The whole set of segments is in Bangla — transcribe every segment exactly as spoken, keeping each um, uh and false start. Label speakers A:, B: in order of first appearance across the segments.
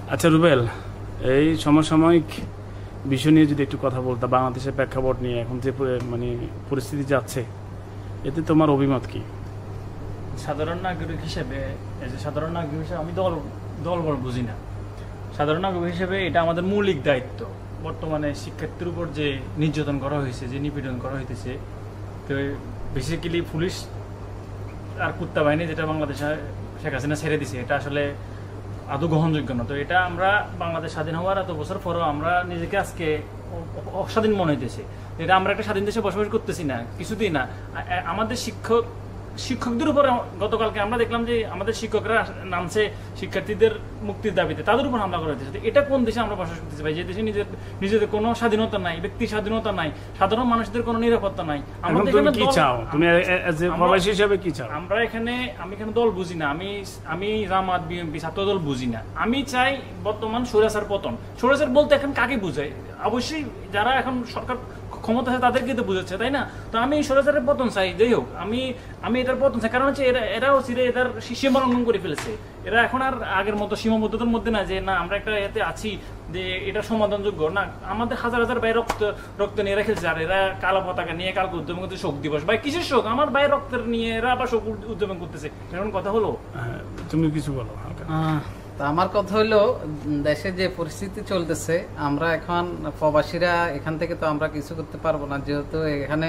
A: আচ্ছা রুবেল, এই সমসাময়িক বিষয় নিয়ে যদি একটু কথা বলতা, বাংলাদেশের প্রেক্ষাপট নিয়ে এখন যে মানে পরিস্থিতি যাচ্ছে, এতে তোমার অভিমত কি?
B: সাধারণ নাগরিক হিসেবে সাধারণ নাগরিক হিসেবে আমি দল দলবল বুঝি না। সাধারণ নাগরিক হিসেবে এটা আমাদের মৌলিক দায়িত্ব। বর্তমানে শিক্ষার্থীর উপর যে নির্যাতন করা হয়েছে, যে নিপীড়ন করা হইতেছে, তো বেসিক্যালি পুলিশ আর কুত্তা বাহিনী যেটা বাংলাদেশে শেখ হাসিনা ছেড়ে দিছে, এটা আসলে আদৌ গ্রহণযোগ্য না। তো এটা আমরা বাংলাদেশ স্বাধীন হওয়ার এত বছর পরেও আমরা নিজেকে আজকে অস্বাধীন মনে হইতেছে। এটা আমরা একটা স্বাধীন দেশে বসবাস করতেছি না, কিছুতেই না। আমাদের শিক্ষক শিক্ষকদের উপর গতকালকে আমরা দেখলাম যে আমাদের শিক্ষকরা নামছে শিক্ষার্থীদের মুক্তির দাবিতে, তাদের উপর হামলা করা হয়েছে। এটা কোন দেশে আমরা বসবাস করতেছি ভাই, যে দেশে নিজের নিজেদের কোনো স্বাধীনতা নাই, ব্যক্তি স্বাধীনতা নাই, সাধারণ মানুষদের কোনো নিরাপত্তা নাই। আমাদের এখানে কি চাও তুমি প্রবাসী হিসেবে কি চাও? আমরা এখানে আমি এখানে দল বুঝি না। আমি আমি জামাত বিএনপি ছাত্র দল বুঝি না। আমি চাই বর্তমান স্বৈরাচার পতন। স্বৈরাচার বলতে এখন কাকে বোঝায়? অবশ্যই যারা এখন সরকার ক্ষমতা আছে তাদেরকে তো বুঝাচ্ছে, তাই না? তো আমি স্বৈরাচারের পতন চাই। যাই হোক, আমি আমি এটার পতন চাই, কারণ হচ্ছে এরা এরাও চিরে এটার সীমা লঙ্ঘন করে ফেলেছে। এরা এখন আর আগের মতো সীমাবদ্ধতার মধ্যে না, যে না আমরা একটা এতে আছি যে এটা সমাধানযোগ্য না। আমাদের হাজার হাজার ভাই রক্ত রক্ত নিয়ে রেখেছে, আর এরা কালো পতাকা নিয়ে কালকে উদ্যমন করতে শোক দিবস। ভাই কিসের শোক? আমার ভাই রক্তের নিয়ে এরা আবার শোক উদ্যমন করতেছে। এরকম কথা হলো?
A: তুমি কিছু বলো।
C: তা আমার কথা হলো, দেশে যে পরিস্থিতি চলতেছে, আমরা এখন প্রবাসীরা এখান থেকে তো আমরা কিছু করতে পারবো না, যেহেতু এখানে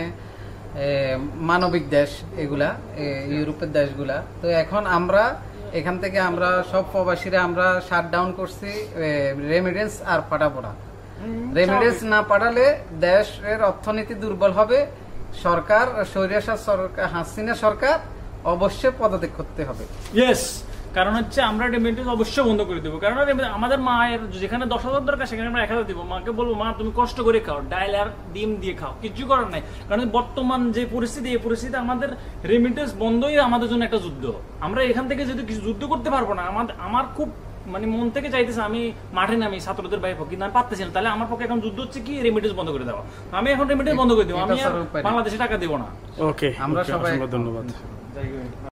C: মানবিক দেশ এগুলা, ইউরোপের দেশগুলা। তো এখন আমরা এখান থেকে আমরা সব প্রবাসীরা আমরা শাট ডাউন করছি রেমিডেন্স আর পাঠাবো না। রেমিডেন্স না পাঠালে দেশের অর্থনীতি দুর্বল হবে। সরকার স্বৈরাচার সরকার হাসিনা সরকার অবশ্যই পদত্যাগ করতে হবে।
B: ইয়েস, কারণ হচ্ছে আমরা রেমিটেন্স অবশ্যই বন্ধ করে দেবো। কারণ আমাদের মায়ের যেখানে দশ হাজার দরকার সেখানে আমরা এক হাজার দিব। মাকে বলবো, মা তুমি কষ্ট করে খাও, ডাইল আর ডিম দিয়ে খাও, কিছু করার নাই। কারণ বর্তমান যে পরিস্থিতি, এই পরিস্থিতি আমাদের রেমিটেন্স বন্ধই আমাদের জন্য একটা যুদ্ধ। আমরা এখান থেকে যদি কিছু যুদ্ধ করতে পারবো না, আমাদের আমার খুব মানে মন থেকে চাইতেছে আমি মাঠে নামি ছাত্রদের বাইরে, কিন্তু আমি পারতেছি না। তাহলে আমার পক্ষে এখন যুদ্ধ হচ্ছে কি, রেমিটেন্স বন্ধ করে দেওয়া। আমি এখন রেমিটেন্স বন্ধ করে দেবো, আমি বাংলাদেশে টাকা দেবো না।
A: ওকে, আমরা সবাই ধন্যবাদ।